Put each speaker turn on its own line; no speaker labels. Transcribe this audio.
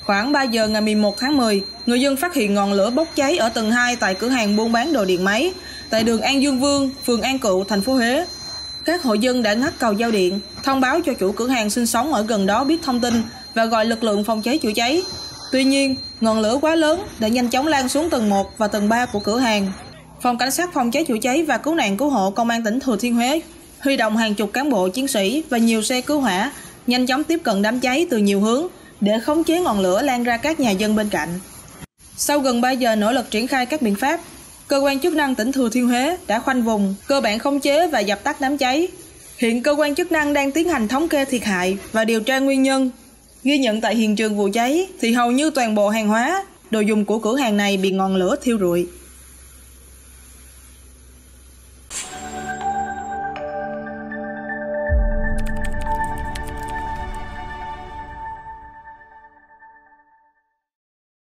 Khoảng 3 giờ ngày 11 tháng 10, người dân phát hiện ngọn lửa bốc cháy ở tầng 2 tại cửa hàng buôn bán đồ điện máy tại đường An Dương Vương, phường An Cựu, thành phố Huế. Các hộ dân đã ngắt cầu giao điện, thông báo cho chủ cửa hàng sinh sống ở gần đó biết thông tin và gọi lực lượng phòng cháy chữa cháy. Tuy nhiên, ngọn lửa quá lớn đã nhanh chóng lan xuống tầng 1 và tầng 3 của cửa hàng. Phòng Cảnh sát phòng cháy chữa cháy và cứu nạn cứu hộ Công an tỉnh Thừa Thiên Huế huy động hàng chục cán bộ chiến sĩ và nhiều xe cứu hỏa nhanh chóng tiếp cận đám cháy từ nhiều hướng để khống chế ngọn lửa lan ra các nhà dân bên cạnh. Sau gần 3 giờ nỗ lực triển khai các biện pháp, cơ quan chức năng tỉnh Thừa Thiên Huế đã khoanh vùng, cơ bản khống chế và dập tắt đám cháy. Hiện cơ quan chức năng đang tiến hành thống kê thiệt hại và điều tra nguyên nhân. Ghi nhận tại hiện trường vụ cháy thì hầu như toàn bộ hàng hóa, đồ dùng của cửa hàng này bị ngọn lửa thiêu rụi.